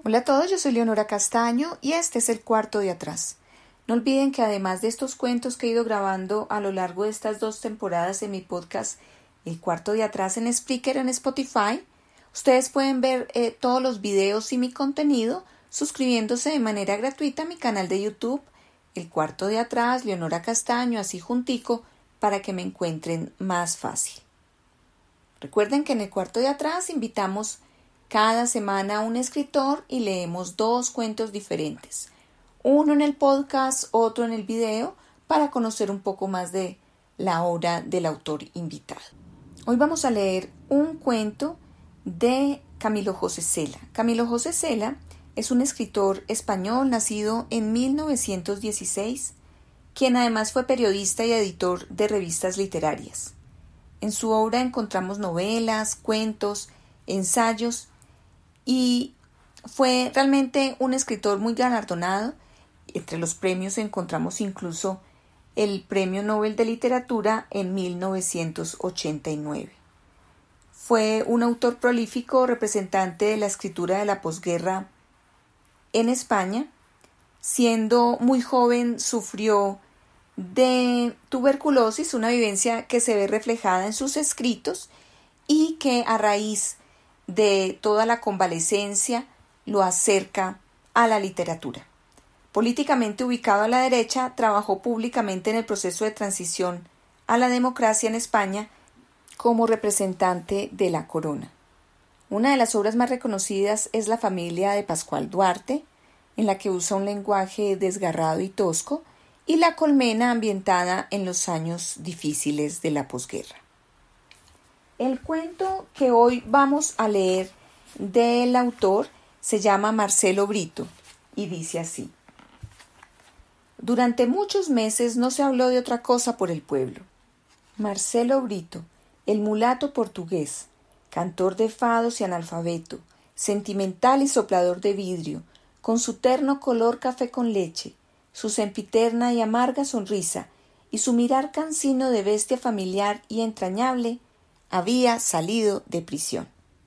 Hola a todos, yo soy Leonora Castaño y este es el cuarto de atrás. No olviden que además de estos cuentos que he ido grabando a lo largo de estas 2 temporadas en mi podcast El cuarto de atrás en Spreaker en Spotify, ustedes pueden ver todos los videos y mi contenido suscribiéndose de manera gratuita a mi canal de YouTube El cuarto de atrás, Leonora Castaño, así juntico, para que me encuentren más fácil. Recuerden que en el cuarto de atrás invitamos cada semana a un escritor y leemos 2 cuentos diferentes, uno en el podcast, otro en el video, para conocer un poco más de la obra del autor invitado. Hoy vamos a leer un cuento de Camilo José Cela. Camilo José Cela es un escritor español nacido en 1916, quien además fue periodista y editor de revistas literarias. En su obra encontramos novelas, cuentos, ensayos y fue realmente un escritor muy galardonado. Entre los premios encontramos incluso el Premio Nobel de Literatura en 1989. Fue un autor prolífico, representante de la escritura de la posguerra en España. Siendo muy joven sufrió de tuberculosis, una vivencia que se ve reflejada en sus escritos y que a raíz de toda la convalecencia lo acerca a la literatura. Políticamente ubicado a la derecha, trabajó públicamente en el proceso de transición a la democracia en España como representante de la corona. Una de las obras más reconocidas es La familia de Pascual Duarte, en la que usa un lenguaje desgarrado y tosco, y La colmena, ambientada en los años difíciles de la posguerra. El cuento que hoy vamos a leer del autor se llama Marcelo Brito y dice así: Durante muchos meses no se habló de otra cosa por el pueblo. Marcelo Brito, el mulato portugués, cantor de fados y analfabeto, sentimental y soplador de vidrio, con su terno color café con leche, su sempiterna y amarga sonrisa y su mirar cansino de bestia familiar y entrañable, había salido de prisión.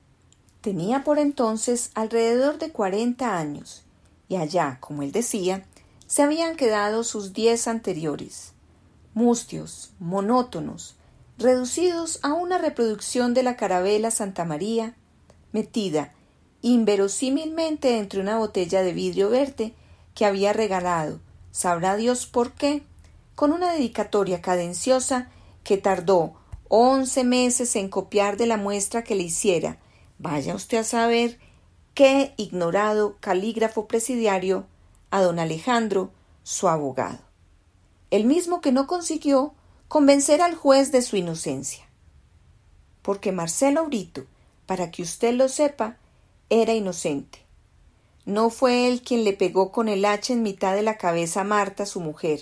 Tenía por entonces alrededor de 40 años, y allá, como él decía, se habían quedado sus 10 anteriores, mustios, monótonos, reducidos a una reproducción de la carabela Santa María, metida inverosímilmente entre una botella de vidrio verde que había regalado, sabrá Dios por qué, con una dedicatoria cadenciosa que tardó 11 meses en copiar de la muestra que le hiciera, vaya usted a saber qué ignorado calígrafo presidiario, a don Alejandro, su abogado. El mismo que no consiguió convencer al juez de su inocencia. Porque Marcelo Brito, para que usted lo sepa, era inocente. No fue él quien le pegó con el hacha en mitad de la cabeza a Marta, su mujer.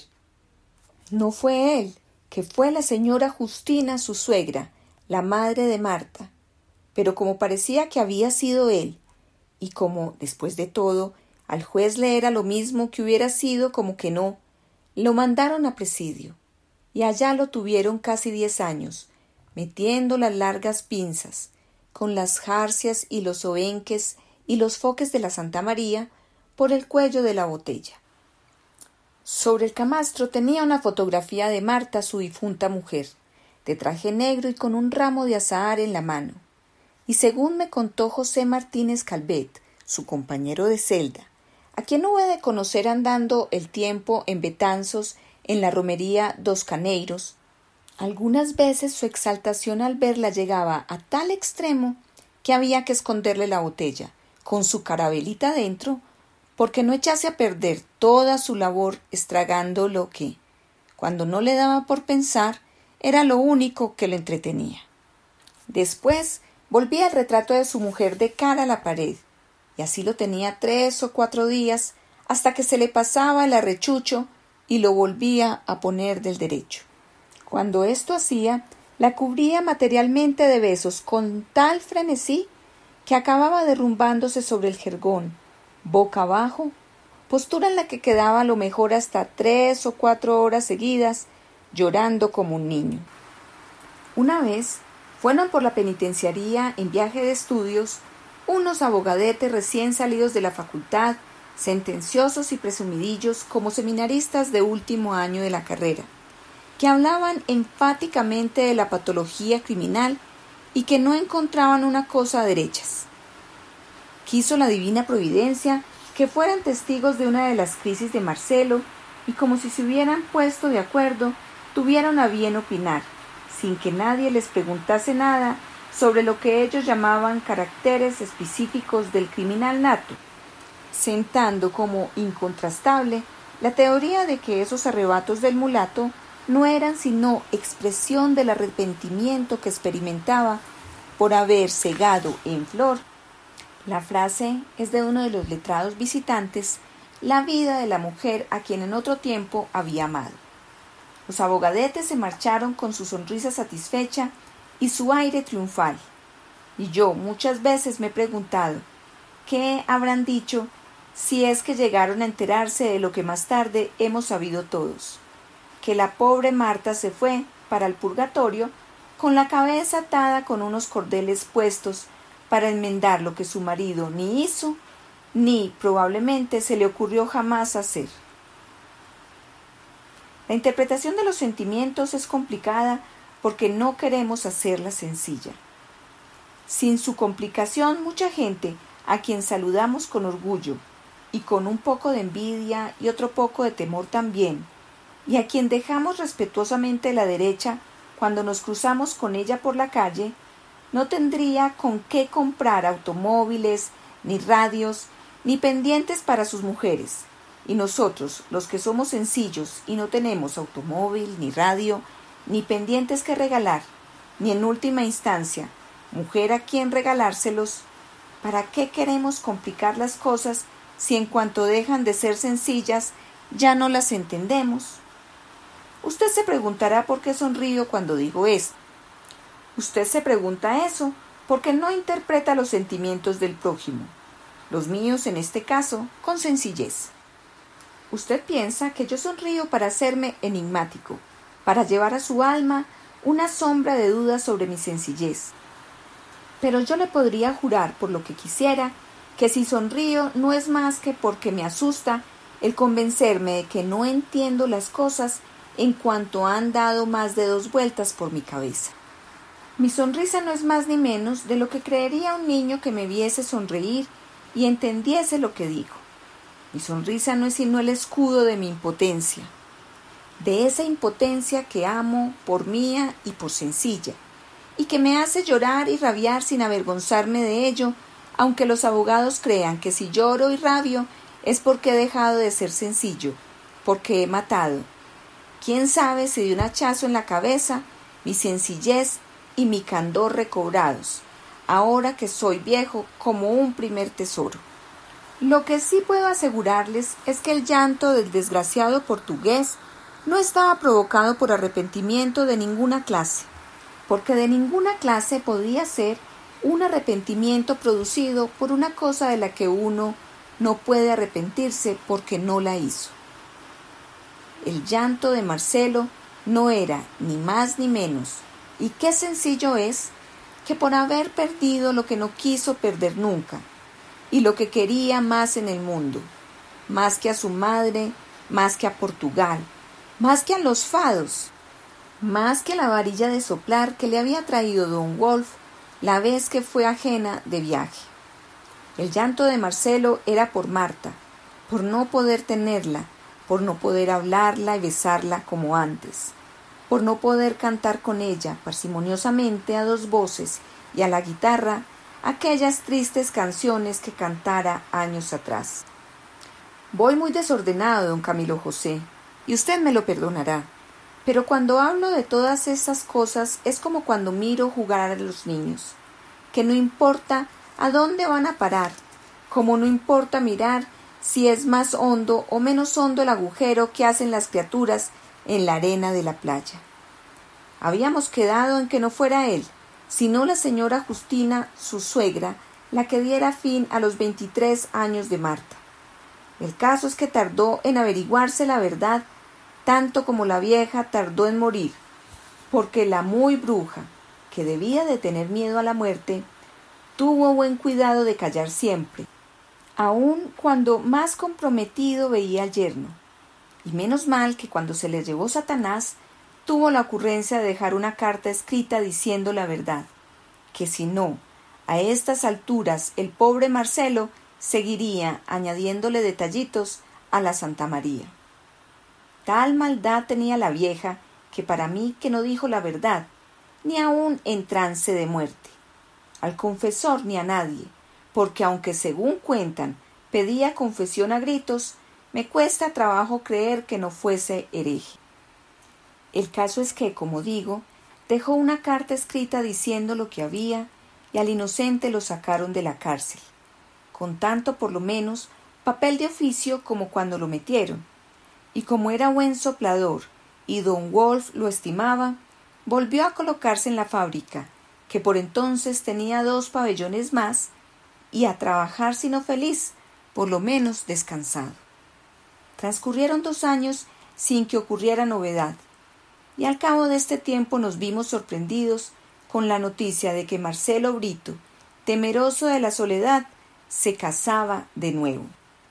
No fue él, que fue la señora Justina, su suegra, la madre de Marta. Pero como parecía que había sido él, y como, después de todo, al juez le era lo mismo que hubiera sido como que no, lo mandaron a presidio, y allá lo tuvieron casi 10 años, metiendo las largas pinzas, con las jarcias y los obenques y los foques de la Santa María, por el cuello de la botella. Sobre el camastro tenía una fotografía de Marta, su difunta mujer, de traje negro y con un ramo de azahar en la mano. Y según me contó José Martínez Calvet, su compañero de celda, a quien hube de conocer andando el tiempo en Betanzos, en la romería Dos Caneiros, algunas veces su exaltación al verla llegaba a tal extremo que había que esconderle la botella, con su carabelita dentro, porque no echase a perder toda su labor estragando lo que, cuando no le daba por pensar, era lo único que lo entretenía. Después volvía el retrato de su mujer de cara a la pared, y así lo tenía 3 o 4 días, hasta que se le pasaba el arrechucho y lo volvía a poner del derecho. Cuando esto hacía, la cubría materialmente de besos con tal frenesí que acababa derrumbándose sobre el jergón, boca abajo, postura en la que quedaba a lo mejor hasta 3 o 4 horas seguidas, llorando como un niño. Una vez fueron por la penitenciaría en viaje de estudios unos abogadetes recién salidos de la facultad, sentenciosos y presumidillos como seminaristas de último año de la carrera, que hablaban enfáticamente de la patología criminal y que no encontraban una cosa a derechas. Quiso la divina providencia que fueran testigos de una de las crisis de Marcelo y como si se hubieran puesto de acuerdo, tuvieron a bien opinar, sin que nadie les preguntase nada sobre lo que ellos llamaban caracteres específicos del criminal nato, sentando como incontrastable la teoría de que esos arrebatos del mulato no eran sino expresión del arrepentimiento que experimentaba por haber cegado en flor. La frase es de uno de los letrados visitantes, la vida de la mujer a quien en otro tiempo había amado. Los abogadetes se marcharon con su sonrisa satisfecha y su aire triunfal, y yo muchas veces me he preguntado qué habrán dicho si es que llegaron a enterarse de lo que más tarde hemos sabido todos, que la pobre Marta se fue para el purgatorio con la cabeza atada con unos cordeles puestos para enmendar lo que su marido ni hizo, ni probablemente se le ocurrió jamás hacer. La interpretación de los sentimientos es complicada porque no queremos hacerla sencilla. Sin su complicación, mucha gente, a quien saludamos con orgullo y con un poco de envidia y otro poco de temor también, y a quien dejamos respetuosamente la derecha cuando nos cruzamos con ella por la calle, no tendría con qué comprar automóviles, ni radios, ni pendientes para sus mujeres. Y nosotros, los que somos sencillos y no tenemos automóvil, ni radio, ni pendientes que regalar, ni en última instancia, mujer a quien regalárselos, ¿para qué queremos complicar las cosas si en cuanto dejan de ser sencillas ya no las entendemos? Usted se preguntará por qué sonrío cuando digo esto. Usted se pregunta eso porque no interpreta los sentimientos del prójimo, los míos en este caso, con sencillez. Usted piensa que yo sonrío para hacerme enigmático, para llevar a su alma una sombra de duda sobre mi sencillez. Pero yo le podría jurar por lo que quisiera que si sonrío no es más que porque me asusta el convencerme de que no entiendo las cosas en cuanto han dado más de 2 vueltas por mi cabeza. Mi sonrisa no es más ni menos de lo que creería un niño que me viese sonreír y entendiese lo que digo. Mi sonrisa no es sino el escudo de mi impotencia, de esa impotencia que amo por mía y por sencilla, y que me hace llorar y rabiar sin avergonzarme de ello, aunque los abogados crean que si lloro y rabio es porque he dejado de ser sencillo, porque he matado. ¿Quién sabe si de un hachazo en la cabeza mi sencillez y mi candor recobrados, ahora que soy viejo como un primer tesoro? Lo que sí puedo asegurarles es que el llanto del desgraciado portugués no estaba provocado por arrepentimiento de ninguna clase, porque de ninguna clase podía ser un arrepentimiento producido por una cosa de la que uno no puede arrepentirse porque no la hizo. El llanto de Marcelo no era ni más ni menos, y qué sencillo es, que por haber perdido lo que no quiso perder nunca, y lo que quería más en el mundo, más que a su madre, más que a Portugal, más que a los fados, más que a la varilla de soplar que le había traído don Wolf la vez que fue ajena de viaje. El llanto de Marcelo era por Marta, por no poder tenerla, por no poder hablarla y besarla como antes, por no poder cantar con ella parsimoniosamente a 2 voces y a la guitarra aquellas tristes canciones que cantara años atrás. Voy muy desordenado, don Camilo José, y usted me lo perdonará, pero cuando hablo de todas esas cosas es como cuando miro jugar a los niños, que no importa a dónde van a parar, como no importa mirar si es más hondo o menos hondo el agujero que hacen las criaturas en la arena de la playa. Habíamos quedado en que no fuera él, sino la señora Justina, su suegra, la que diera fin a los 23 años de Marta. El caso es que tardó en averiguarse la verdad, tanto como la vieja tardó en morir, porque la muy bruja, que debía de tener miedo a la muerte, Tuvo buen cuidado de callar siempre, aun cuando más comprometido veía al yerno. Y menos mal que cuando se le llevó Satanás, tuvo la ocurrencia de dejar una carta escrita diciendo la verdad, que si no, a estas alturas el pobre Marcelo seguiría añadiéndole detallitos a la Santa María. Tal maldad tenía la vieja que para mí que no dijo la verdad, ni aun en trance de muerte, al confesor ni a nadie, porque aunque según cuentan pedía confesión a gritos, me cuesta trabajo creer que no fuese hereje. El caso es que, como digo, dejó una carta escrita diciendo lo que había y al inocente lo sacaron de la cárcel, con tanto por lo menos papel de oficio como cuando lo metieron, y como era buen soplador y don Wolf lo estimaba, volvió a colocarse en la fábrica, que por entonces tenía 2 pabellones más, y a trabajar sino feliz, por lo menos descansado. Transcurrieron 2 años sin que ocurriera novedad, y al cabo de este tiempo nos vimos sorprendidos con la noticia de que Marcelo Brito, temeroso de la soledad, se casaba de nuevo.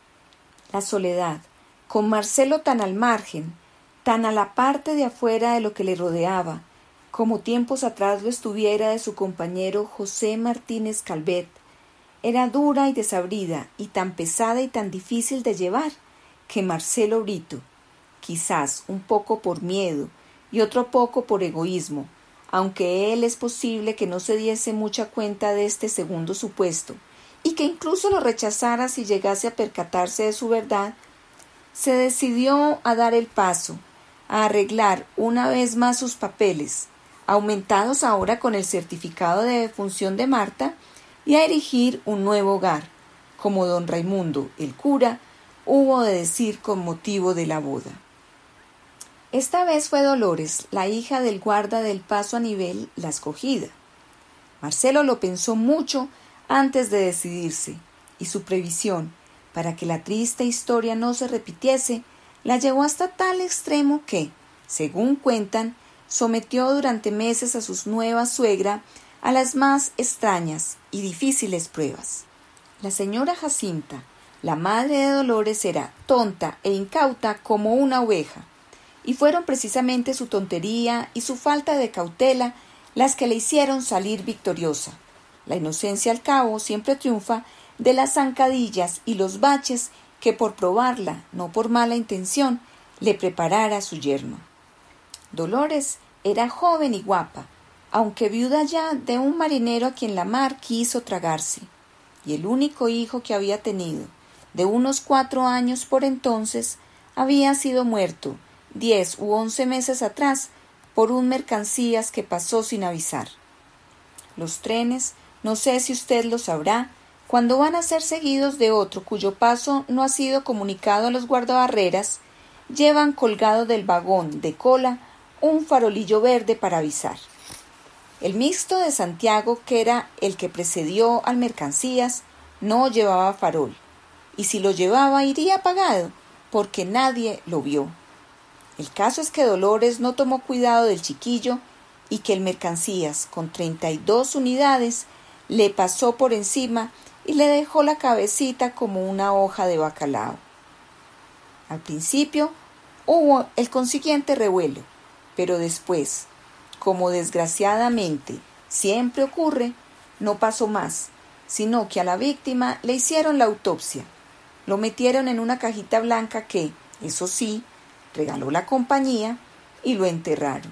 La soledad, con Marcelo tan al margen, tan a la parte de afuera de lo que le rodeaba, como tiempos atrás lo estuviera de su compañero José Martínez Calvet, era dura y desabrida, y tan pesada y tan difícil de llevar, que Marcelo Brito, quizás un poco por miedo y otro poco por egoísmo, aunque él es posible que no se diese mucha cuenta de este segundo supuesto, y que incluso lo rechazara si llegase a percatarse de su verdad, se decidió a dar el paso, a arreglar una vez más sus papeles, aumentados ahora con el certificado de defunción de Marta, y a erigir un nuevo hogar, como don Raimundo, el cura, hubo de decir con motivo de la boda. Esta vez fue Dolores, la hija del guarda del paso a nivel, la escogida. Marcelo lo pensó mucho antes de decidirse, y su previsión, para que la triste historia no se repitiese, la llevó hasta tal extremo que, según cuentan, sometió durante meses a su nueva suegra a las más extrañas y difíciles pruebas. La señora Jacinta, la madre de Dolores, era tonta e incauta como una oveja, y fueron precisamente su tontería y su falta de cautela las que le hicieron salir victoriosa. La inocencia al cabo siempre triunfa de las zancadillas y los baches que por probarla, no por mala intención, le preparara su yerno. Dolores era joven y guapa, aunque viuda ya de un marinero a quien la mar quiso tragarse, y el único hijo que había tenido, de unos 4 años por entonces, había sido muerto 10 u 11 meses atrás por un mercancías que pasó sin avisar. Los trenes, no sé si usted lo sabrá, cuando van a ser seguidos de otro cuyo paso no ha sido comunicado a los guardabarreras, llevan colgado del vagón de cola un farolillo verde para avisar. El mixto de Santiago, que era el que precedió al mercancías, no llevaba farol, y si lo llevaba iría apagado, porque nadie lo vio. El caso es que Dolores no tomó cuidado del chiquillo y que el mercancías, con 32 unidades, le pasó por encima y le dejó la cabecita como una hoja de bacalao. Al principio hubo el consiguiente revuelo, pero después, como desgraciadamente siempre ocurre, no pasó más, sino que a la víctima le hicieron la autopsia. Lo metieron en una cajita blanca que, eso sí, regaló la compañía y lo enterraron.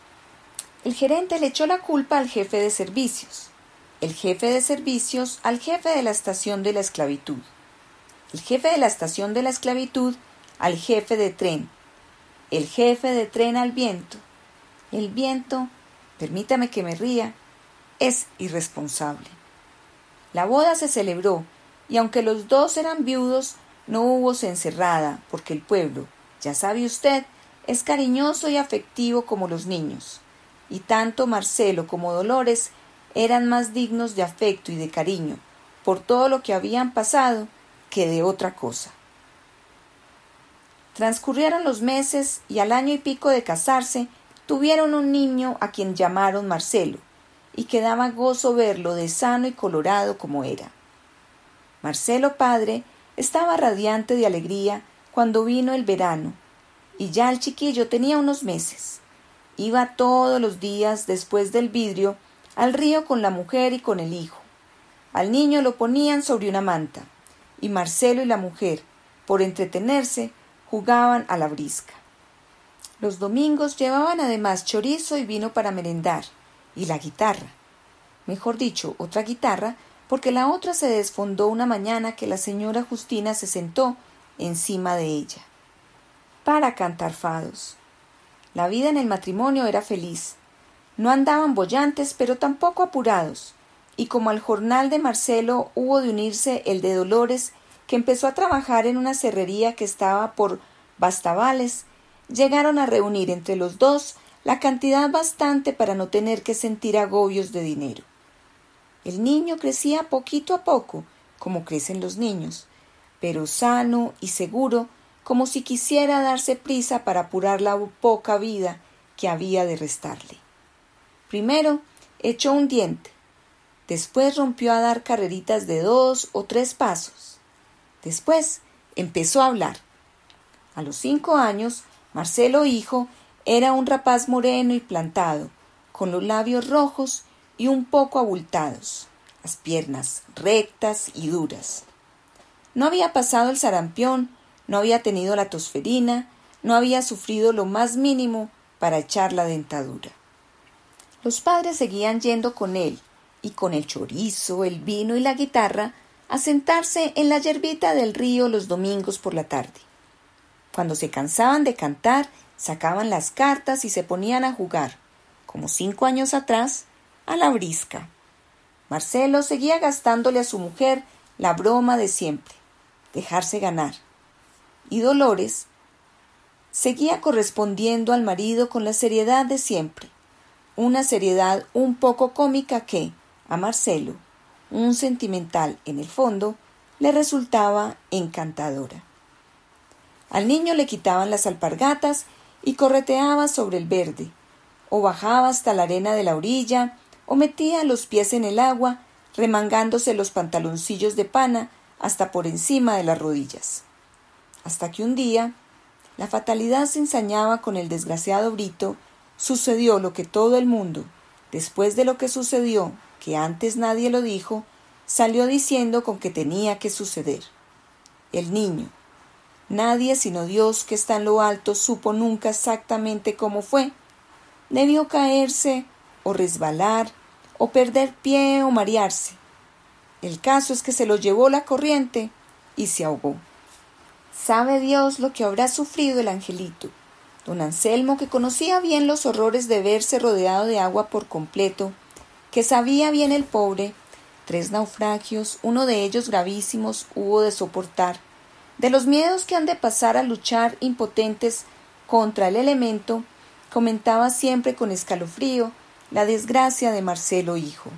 El gerente le echó la culpa al jefe de servicios, el jefe de servicios al jefe de la estación de la esclavitud, el jefe de la estación de la esclavitud al jefe de tren, el jefe de tren al viento. El viento, permítame que me ría, es irresponsable. La boda se celebró, y aunque los 2 eran viudos, no hubo cencerrada, porque el pueblo, ya sabe usted, es cariñoso y afectivo como los niños, y tanto Marcelo como Dolores eran más dignos de afecto y de cariño, por todo lo que habían pasado, que de otra cosa. Transcurrieron los meses, y al año y pico de casarse, tuvieron un niño a quien llamaron Marcelo, y que daba gozo verlo de sano y colorado como era. Marcelo padre estaba radiante de alegría cuando vino el verano, y ya el chiquillo tenía unos meses. Iba todos los días después del vidrio al río con la mujer y con el hijo. Al niño lo ponían sobre una manta, y Marcelo y la mujer, por entretenerse, jugaban a la brisca. Los domingos llevaban además chorizo y vino para merendar, y la guitarra. Mejor dicho, otra guitarra, porque la otra se desfondó una mañana que la señora Justina se sentó encima de ella para cantar fados. La vida en el matrimonio era feliz. No andaban bollantes, pero tampoco apurados, y como al jornal de Marcelo hubo de unirse el de Dolores, que empezó a trabajar en una serrería que estaba por Bastavales, llegaron a reunir entre los dos la cantidad bastante para no tener que sentir agobios de dinero. El niño crecía poquito a poco, como crecen los niños, pero sano y seguro, como si quisiera darse prisa para apurar la poca vida que había de restarle. Primero echó un diente, después rompió a dar carreritas de 2 o 3 pasos. Después empezó a hablar. A los 5 años, Marcelo hijo era un rapaz moreno y plantado, con los labios rojos y un poco abultados, las piernas rectas y duras. No había pasado el sarampión, no había tenido la tosferina, no había sufrido lo más mínimo para echar la dentadura. Los padres seguían yendo con él, y con el chorizo, el vino y la guitarra, a sentarse en la yerbita del río los domingos por la tarde. Cuando se cansaban de cantar, sacaban las cartas y se ponían a jugar, como 5 años atrás, a la brisca. Marcelo seguía gastándole a su mujer la broma de siempre, dejarse ganar. Y Dolores seguía correspondiendo al marido con la seriedad de siempre, una seriedad un poco cómica que, a Marcelo, un sentimental en el fondo, le resultaba encantadora. Al niño le quitaban las alpargatas y correteaba sobre el verde, o bajaba hasta la arena de la orilla, o metía los pies en el agua, remangándose los pantaloncillos de pana hasta por encima de las rodillas. Hasta que un día, la fatalidad se ensañaba con el desgraciado Brito, sucedió lo que todo el mundo, después de lo que sucedió, que antes nadie lo dijo, salió diciendo con que tenía que suceder. El niño. Nadie sino Dios que está en lo alto supo nunca exactamente cómo fue. Debió caerse, o resbalar, o perder pie o marearse. El caso es que se lo llevó la corriente y se ahogó. Sabe Dios lo que habrá sufrido el angelito. Don Anselmo, que conocía bien los horrores de verse rodeado de agua por completo, que sabía bien el pobre, 3 naufragios, uno de ellos gravísimos, hubo de soportar, de los miedos que han de pasar a luchar impotentes contra el elemento, comentaba siempre con escalofrío la desgracia de Marcelo hijo.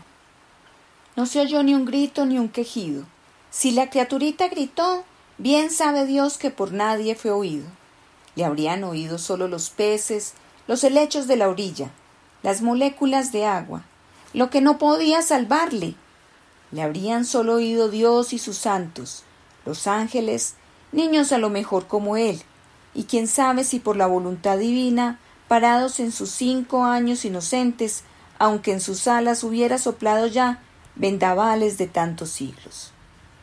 No se oyó ni un grito ni un quejido. Si la criaturita gritó, bien sabe Dios que por nadie fue oído. Le habrían oído solo los peces, los helechos de la orilla, las moléculas de agua, lo que no podía salvarle. Le habrían solo oído Dios y sus santos, los ángeles, niños a lo mejor como él, y quién sabe si por la voluntad divina, parados en sus 5 años inocentes, aunque en sus alas hubiera soplado ya vendavales de tantos siglos.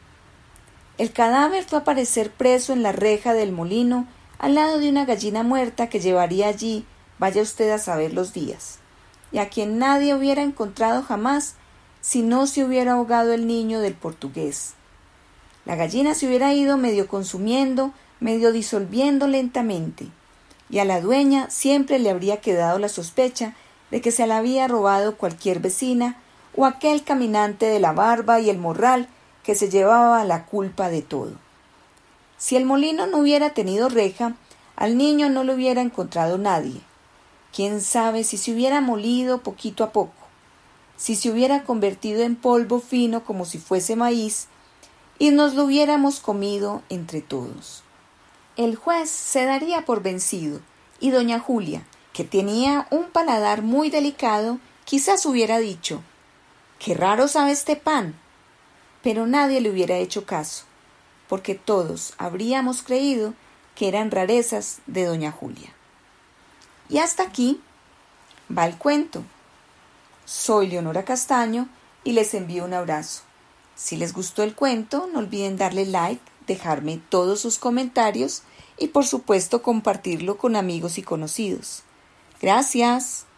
El cadáver fue a parecer preso en la reja del molino, al lado de una gallina muerta que llevaría allí, vaya usted a saber los días, y a quien nadie hubiera encontrado jamás, si no se hubiera ahogado el niño del portugués. La gallina se hubiera ido medio consumiendo, medio disolviendo lentamente, y a la dueña siempre le habría quedado la sospecha de que se la había robado cualquier vecina o aquel caminante de la barba y el morral que se llevaba la culpa de todo. Si el molino no hubiera tenido reja, al niño no lo hubiera encontrado nadie. Quién sabe si se hubiera molido poquito a poco, si se hubiera convertido en polvo fino como si fuese maíz, y nos lo hubiéramos comido entre todos. El juez se daría por vencido, y doña Julia, que tenía un paladar muy delicado, Quizás hubiera dicho: «Qué raro sabe este pan», pero nadie le hubiera hecho caso, porque todos habríamos creído que eran rarezas de doña Julia. Y hasta aquí va el cuento. Soy Leonora Castaño y les envío un abrazo. Si les gustó el cuento, no olviden darle like, dejarme todos sus comentarios y por supuesto compartirlo con amigos y conocidos. Gracias.